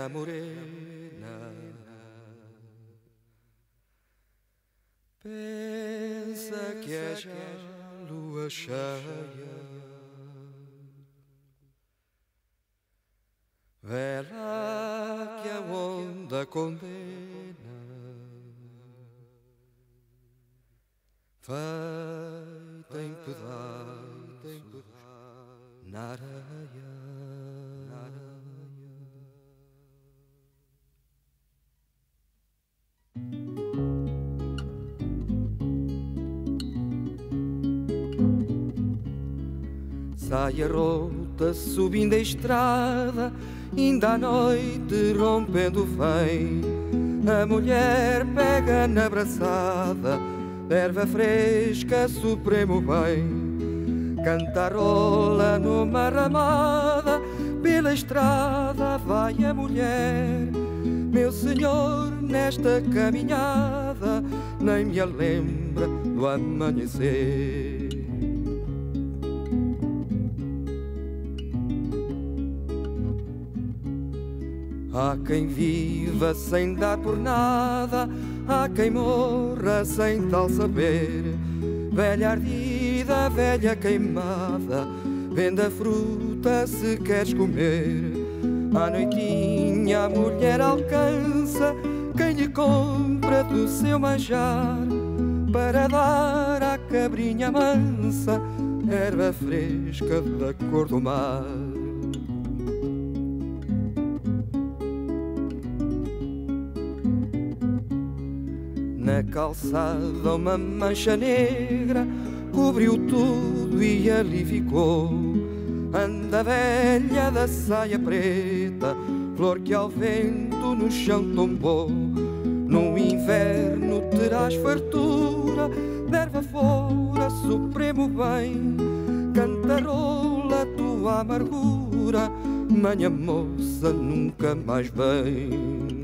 morena, morena, pensa que é já lua cheia, vê lá que a onda condena, feita em pedaços na areia. Sai a rota subindo a estrada, ainda à noite rompendo vem. A mulher pega na braçada, erva fresca, supremo bem. Cantarola numa ramada, pela estrada vai a mulher. Meu senhor, nesta caminhada, nem me lembra do amanhecer. Há quem viva sem dar por nada, há quem morra sem tal saber. Velha ardida, velha queimada, vende a fruta se queres comer. À noitinha a mulher alcança quem lhe compra do seu manjar, para dar à cabrinha mansa erva fresca da cor do mar. Na calçada uma mancha negra cobriu tudo e ali ficou. Anda velha da saia preta, flor que ao vento no chão tombou. No inverno terás fartura de erva fora, supremo bem. Cantarola tua amargura, manha moça nunca mais vem.